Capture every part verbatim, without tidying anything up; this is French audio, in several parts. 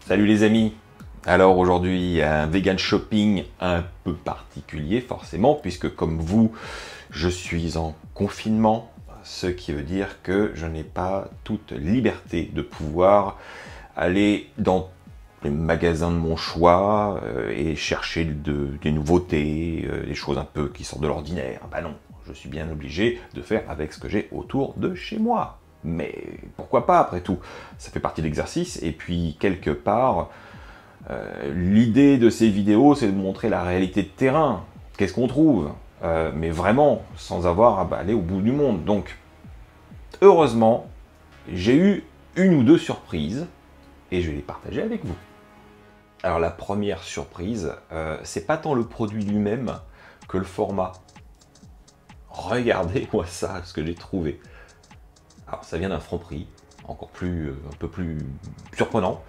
Salut les amis. Alors aujourd'hui un vegan shopping un peu particulier forcément, puisque comme vous je suis en confinement, ce qui veut dire que je n'ai pas toute liberté de pouvoir aller dans les magasins de mon choix euh, et chercher de, des nouveautés, euh, des choses un peu qui sortent de l'ordinaire. Bah non, je suis bien obligé de faire avec ce que j'ai autour de chez moi. Mais pourquoi pas après tout? Ça fait partie de l'exercice, et puis quelque part, euh, l'idée de ces vidéos, c'est de montrer la réalité de terrain. Qu'est-ce qu'on trouve euh, mais vraiment, sans avoir à bah, aller au bout du monde. Donc, heureusement, j'ai eu une ou deux surprises, et je vais les partager avec vous. Alors la première surprise, euh, c'est pas tant le produit lui-même que le format. Regardez-moi ça, ce que j'ai trouvé. Alors ça vient d'un Franprix, encore plus, euh, un peu plus surprenant.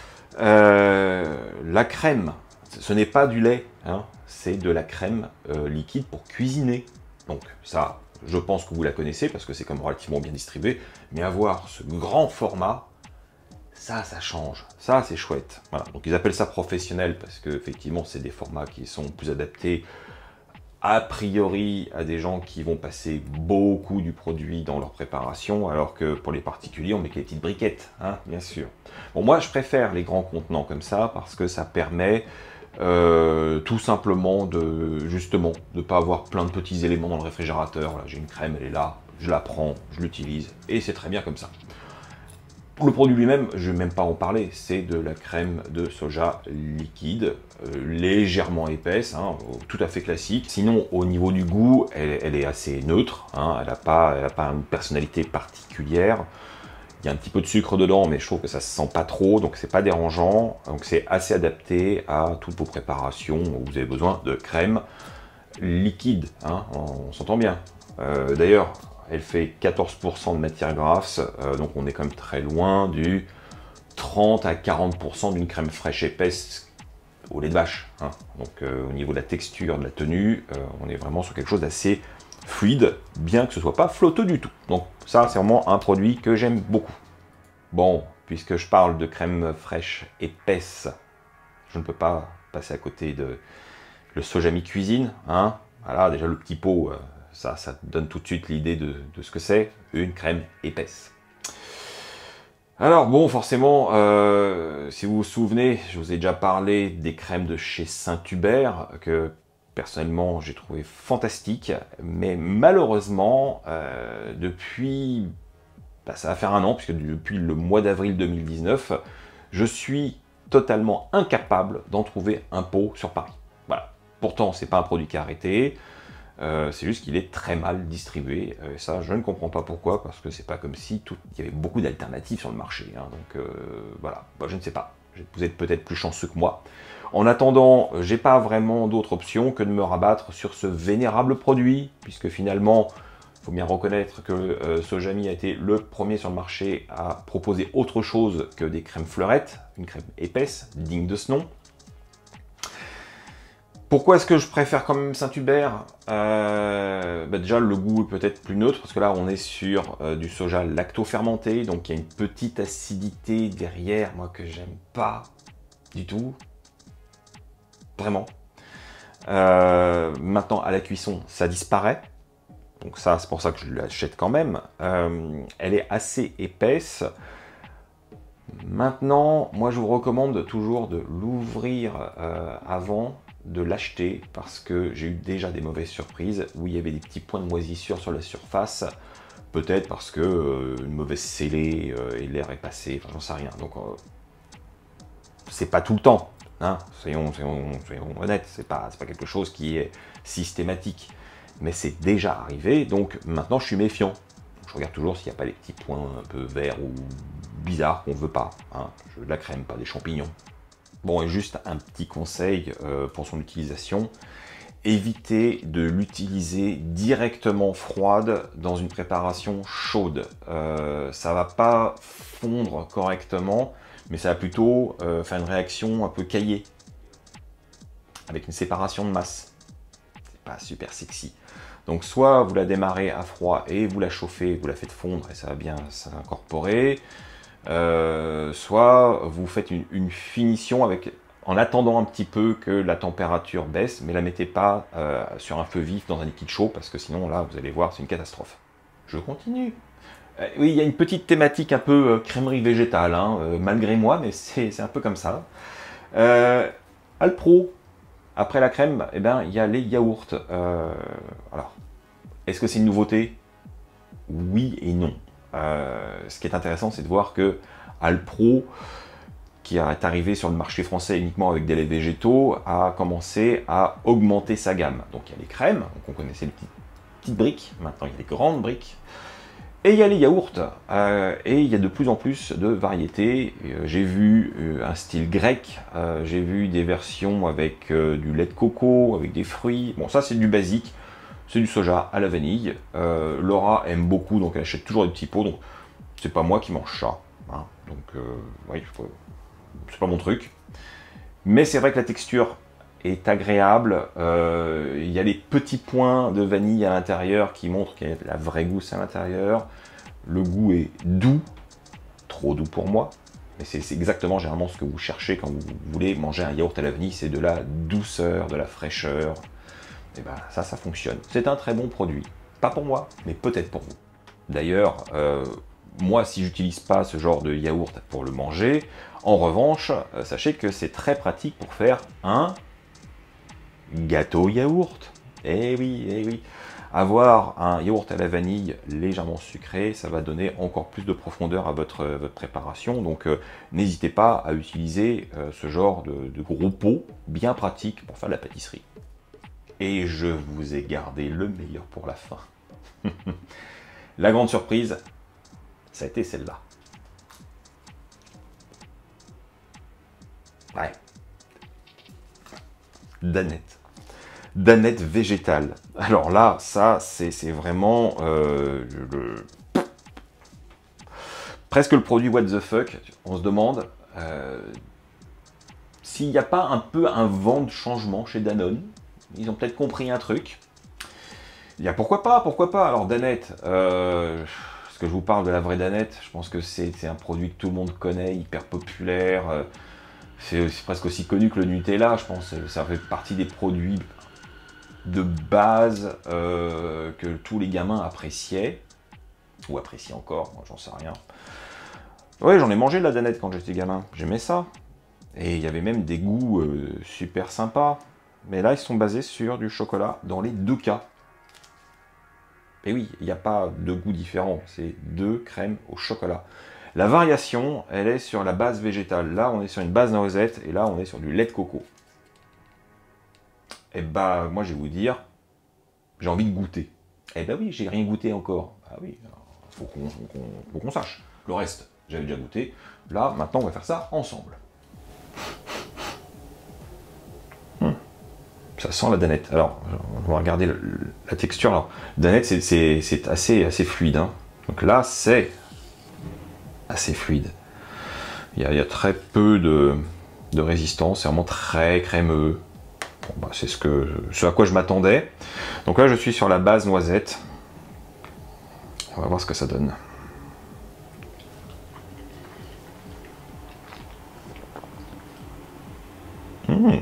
Euh, la crème, ce n'est pas du lait, hein, c'est de la crème euh, liquide pour cuisiner. Donc ça, je pense que vous la connaissez parce que c'est comme relativement bien distribué. Mais avoir ce grand format, ça, ça change. Ça, c'est chouette. Voilà. Donc ils appellent ça professionnel parce que effectivement, c'est des formats qui sont plus adaptés a priori à des gens qui vont passer beaucoup du produit dans leur préparation, alors que pour les particuliers, on met que les petites briquettes, hein, bien sûr. Bon, moi, je préfère les grands contenants comme ça, parce que ça permet euh, tout simplement de, justement, de ne pas avoir plein de petits éléments dans le réfrigérateur. Voilà, j'ai une crème, elle est là, je la prends, je l'utilise, et c'est très bien comme ça. Le produit lui-même, je ne vais même pas en parler, c'est de la crème de soja liquide, euh, légèrement épaisse, hein, tout à fait classique. Sinon, au niveau du goût, elle, elle est assez neutre, hein, elle n'a pas, elle a pas une personnalité particulière. Il y a un petit peu de sucre dedans, mais je trouve que ça ne se sent pas trop, donc c'est pas dérangeant. Donc c'est assez adapté à toutes vos préparations où vous avez besoin de crème liquide, hein, on, on s'entend bien. Euh, D'ailleurs, elle fait quatorze pour cent de matière grasse, euh, donc on est quand même très loin du trente à quarante pour cent d'une crème fraîche épaisse au lait de vache. Hein. Donc euh, au niveau de la texture, de la tenue, euh, on est vraiment sur quelque chose d'assez fluide, bien que ce ne soit pas flotteux du tout. Donc ça, c'est vraiment un produit que j'aime beaucoup. Bon, puisque je parle de crème fraîche épaisse, je ne peux pas passer à côté de le soja mi-cuisine. Hein. Voilà, déjà le petit pot... Euh, Ça, ça donne tout de suite l'idée de, de ce que c'est, une crème épaisse. Alors bon, forcément, euh, si vous vous souvenez, je vous ai déjà parlé des crèmes de chez Saint-Hubert, que personnellement j'ai trouvé fantastique, mais malheureusement, euh, depuis, bah, ça va faire un an, puisque depuis le mois d'avril deux mille dix-neuf, je suis totalement incapable d'en trouver un pot sur Paris. Voilà. Pourtant, c'est pas un produit qui a arrêté. Euh, c'est juste qu'il est très mal distribué, euh, ça je ne comprends pas pourquoi, parce que c'est pas comme si tout... il y avait beaucoup d'alternatives sur le marché, hein, donc euh, voilà, bah, je ne sais pas, vous êtes peut-être plus chanceux que moi. En attendant, j'ai pas vraiment d'autre option que de me rabattre sur ce vénérable produit, puisque finalement, il faut bien reconnaître que euh, Sojami a été le premier sur le marché à proposer autre chose que des crèmes fleurettes, une crème épaisse, digne de ce nom. Pourquoi est-ce que je préfère quand même Saint-Hubert? euh, bah Déjà, le goût est peut-être plus neutre, parce que là, on est sur euh, du soja lacto-fermenté, donc il y a une petite acidité derrière, moi, que j'aime pas du tout. Vraiment. Euh, maintenant, à la cuisson, ça disparaît. Donc ça, c'est pour ça que je l'achète quand même. Euh, elle est assez épaisse. Maintenant, moi, je vous recommande toujours de l'ouvrir euh, avant de l'acheter, parce que j'ai eu déjà des mauvaises surprises où il y avait des petits points de moisissure sur la surface, peut-être parce que euh, une mauvaise scellée euh, et l'air est passé, enfin j'en sais rien. Donc euh, c'est pas tout le temps, hein, soyons, soyons, soyons honnêtes, c'est pas, c'est pas quelque chose qui est systématique, mais c'est déjà arrivé, donc maintenant je suis méfiant. Donc, je regarde toujours s'il n'y a pas les petits points un peu verts ou bizarres qu'on veut pas, hein. Je veux de la crème, pas des champignons. Bon, et juste un petit conseil euh, pour son utilisation, évitez de l'utiliser directement froide dans une préparation chaude. Euh, ça va pas fondre correctement, mais ça va plutôt euh, faire une réaction un peu caillée, avec une séparation de masse. C'est pas super sexy. Donc soit vous la démarrez à froid et vous la chauffez, vous la faites fondre et ça va bien s'incorporer. euh, soit vous faites une, une finition avec, en attendant un petit peu que la température baisse, mais la mettez pas euh, sur un feu vif dans un liquide chaud, parce que sinon là, vous allez voir, c'est une catastrophe. Je continue. Euh, oui, il y a une petite thématique un peu euh, crèmerie végétale, hein, euh, malgré moi, mais c'est un peu comme ça. Euh, Alpro, après la crème, eh ben, il y a les yaourts. Euh, alors, est-ce que c'est une nouveauté? Oui et non. Euh, ce qui est intéressant, c'est de voir que Alpro, qui est arrivé sur le marché français uniquement avec des laits végétaux, a commencé à augmenter sa gamme. Donc il y a les crèmes, donc on connaissait les petites, petites briques, maintenant il y a les grandes briques. Et il y a les yaourts, euh, et il y a de plus en plus de variétés. Euh, j'ai vu euh, un style grec, euh, j'ai vu des versions avec euh, du lait de coco, avec des fruits. Bon, ça c'est du basique, c'est du soja à la vanille. Euh, Laura aime beaucoup, donc elle achète toujours des petits pots, donc c'est pas moi qui mange ça. Hein. Donc, euh, oui, c'est pas mon truc. Mais c'est vrai que la texture est agréable. Euh, il y a les petits points de vanille à l'intérieur qui montrent qu'il y a la vraie gousse à l'intérieur. Le goût est doux, trop doux pour moi. Mais c'est exactement généralement ce que vous cherchez quand vous voulez manger un yaourt à la vanille, c'est de la douceur, de la fraîcheur. Et ben ça, ça fonctionne. C'est un très bon produit. Pas pour moi, mais peut-être pour vous. D'ailleurs, euh, moi, si j'utilise pas ce genre de yaourt pour le manger, en revanche, euh, sachez que c'est très pratique pour faire un gâteau yaourt. Eh oui, eh oui. Avoir un yaourt à la vanille légèrement sucré, ça va donner encore plus de profondeur à votre, votre préparation. Donc euh, n'hésitez pas à utiliser euh, ce genre de, de gros pot bien pratique pour faire de la pâtisserie. Et je vous ai gardé le meilleur pour la fin. La grande surprise, ça a été celle-là. Ouais. Danette. Danette végétale. Alors là, ça, c'est vraiment euh, le... presque le produit what the fuck. On se demande euh, s'il n'y a pas un peu un vent de changement chez Danone. Ils ont peut-être compris un truc. Il y a pourquoi pas, pourquoi pas. Alors Danette, euh, est-ce que je vous parle de la vraie Danette? Je pense que c'est un produit que tout le monde connaît, hyper populaire. Euh, c'est presque aussi connu que le Nutella, je pense. Ça fait partie des produits de base euh, que tous les gamins appréciaient. Ou apprécient encore, j'en sais rien. Ouais, j'en ai mangé de la Danette quand j'étais gamin. J'aimais ça. Et il y avait même des goûts euh, super sympas. Mais là, ils sont basés sur du chocolat dans les deux cas. Et oui, il n'y a pas deux goûts différents, c'est deux crèmes au chocolat. La variation, elle est sur la base végétale. Là, on est sur une base noisette, et là, on est sur du lait de coco. Et bah, moi, je vais vous dire, j'ai envie de goûter. Eh bah oui, j'ai rien goûté encore. Ah oui, il faut qu'on qu'on, qu'on sache. Le reste, j'avais déjà goûté. Là, maintenant, on va faire ça ensemble. Ça sent la danette. Alors, on va regarder le, la texture. Alors, danette, c'est assez, assez fluide. Hein. Donc là, c'est assez fluide. Il y, a, il y a très peu de, de résistance. C'est vraiment très crémeux. Bon, bah, c'est ce, que, ce à quoi je m'attendais. Donc là, je suis sur la base noisette. On va voir ce que ça donne. Mmh.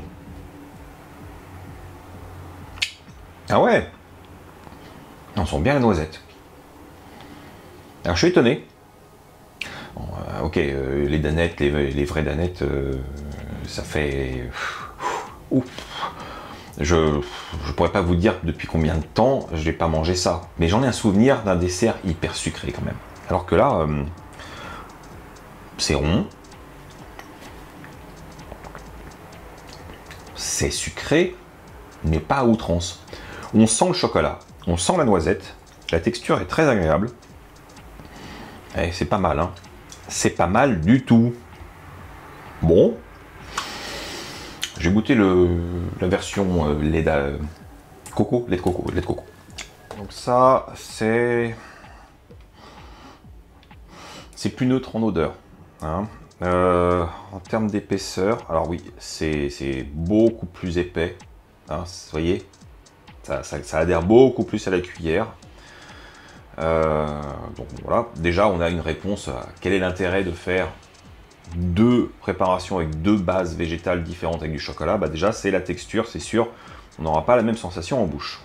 Ah ouais, on sent bien la noisette. Alors je suis étonné. Bon, euh, ok, euh, les danettes, les, les vraies danettes, euh, ça fait... Ouf. Je ne pourrais pas vous dire depuis combien de temps je n'ai pas mangé ça. Mais j'en ai un souvenir d'un dessert hyper sucré quand même. Alors que là, euh, c'est rond. C'est sucré, mais pas à outrance. On sent le chocolat, on sent la noisette, la texture est très agréable. Et c'est pas mal, hein. C'est pas mal du tout. Bon. J'ai goûté le, la version euh, lait de coco, lait de coco, lait de coco. Donc ça, c'est... C'est plus neutre en odeur. Hein. Euh, en termes d'épaisseur, alors oui, c'est beaucoup plus épais. Hein, vous voyez, ça, ça, ça adhère beaucoup plus à la cuillère. Euh, donc voilà, déjà on a une réponse à quel est l'intérêt de faire deux préparations avec deux bases végétales différentes avec du chocolat. Bah déjà c'est la texture, c'est sûr, on n'aura pas la même sensation en bouche.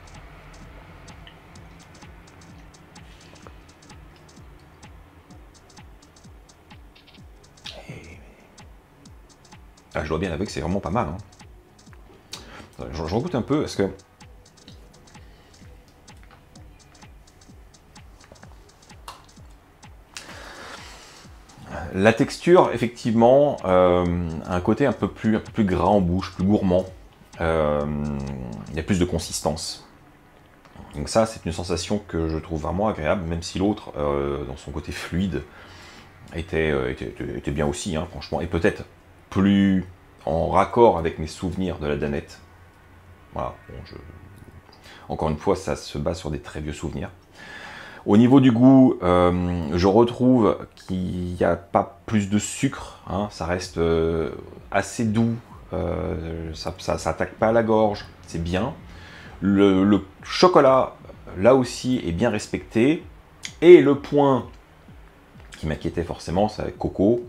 Ah, je dois bien avouer que c'est vraiment pas mal. Hein. Je, je regoute un peu parce que la texture, effectivement, euh, a un côté un peu plus, un peu plus gras en bouche, plus gourmand. Euh, il y a plus de consistance. Donc ça, c'est une sensation que je trouve vraiment agréable, même si l'autre, euh, dans son côté fluide, était, euh, était, était bien aussi, hein, franchement. Et peut-être plus en raccord avec mes souvenirs de la danette. Voilà. Bon, je... Encore une fois, ça se base sur des très vieux souvenirs. Au niveau du goût, euh, je retrouve qu'il n'y a pas plus de sucre, hein, ça reste euh, assez doux, euh, ça ne s'attaque pas à la gorge, c'est bien. Le, le chocolat, là aussi, est bien respecté. Et le point qui m'inquiétait forcément, c'est avec coco.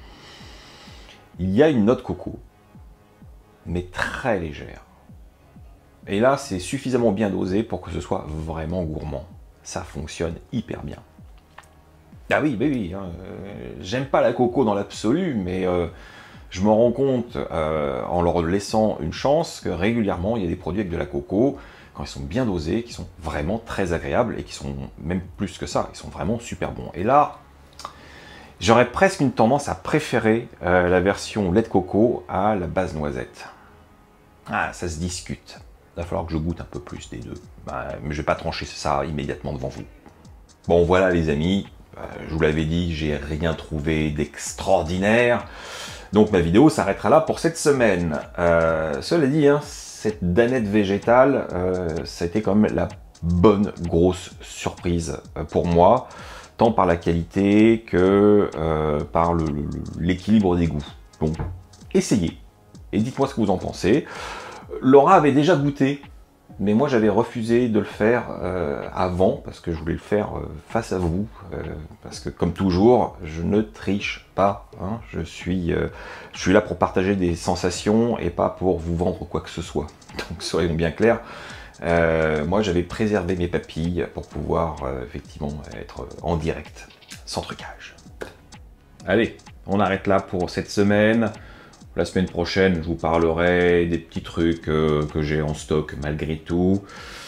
Il y a une note coco, mais très légère. Et là, c'est suffisamment bien dosé pour que ce soit vraiment gourmand. Ça fonctionne hyper bien. Ah oui, oui, oui, hein, euh, j'aime pas la coco dans l'absolu, mais euh, je me rends compte, euh, en leur laissant une chance, que régulièrement, il y a des produits avec de la coco, quand ils sont bien dosés, qui sont vraiment très agréables, et qui sont même plus que ça, ils sont vraiment super bons. Et là, j'aurais presque une tendance à préférer euh, la version lait de coco à la base noisette. Ah, ça se discute. Il va falloir que je goûte un peu plus des deux. Bah, mais je vais pas trancher ça immédiatement devant vous. Bon, voilà les amis, euh, je vous l'avais dit, j'ai rien trouvé d'extraordinaire. Donc ma vidéo s'arrêtera là pour cette semaine. Euh, cela dit, hein, cette danette végétale, euh, ça a été quand même la bonne grosse surprise pour moi, tant par la qualité que euh, par l'équilibre le, le, des goûts. Donc, essayez et dites-moi ce que vous en pensez. Laura avait déjà goûté, mais moi j'avais refusé de le faire euh, avant, parce que je voulais le faire euh, face à vous, euh, parce que comme toujours, je ne triche pas, hein, je, suis, euh, je suis là pour partager des sensations et pas pour vous vendre quoi que ce soit. Donc soyons bien clairs, euh, moi j'avais préservé mes papilles pour pouvoir euh, effectivement être en direct, sans trucage. Allez, on arrête là pour cette semaine. La semaine prochaine, je vous parlerai des petits trucs euh, que j'ai en stock malgré tout.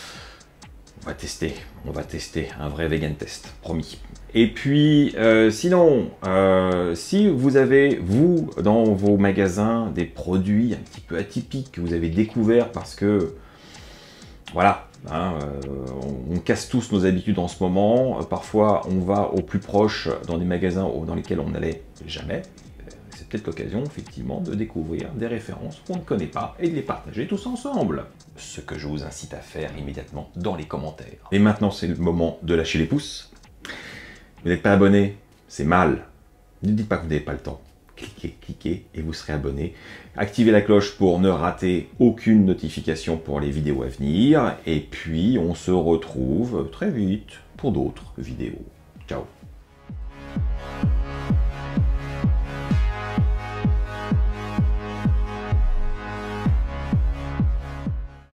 On va tester, on va tester un vrai vegan test, promis. Et puis, euh, sinon, euh, si vous avez, vous, dans vos magasins, des produits un petit peu atypiques que vous avez découverts parce que, voilà, hein, euh, on, on casse tous nos habitudes en ce moment. Parfois, on va au plus proche dans des magasins dans lesquels on n'allait jamais. C'est peut-être l'occasion, effectivement, de découvrir des références qu'on ne connaît pas et de les partager tous ensemble. Ce que je vous incite à faire immédiatement dans les commentaires. Et maintenant, c'est le moment de lâcher les pouces. Vous n'êtes pas abonné, c'est mal. Ne dites pas que vous n'avez pas le temps. Cliquez, cliquez et vous serez abonné. Activez la cloche pour ne rater aucune notification pour les vidéos à venir. Et puis, on se retrouve très vite pour d'autres vidéos. Ciao.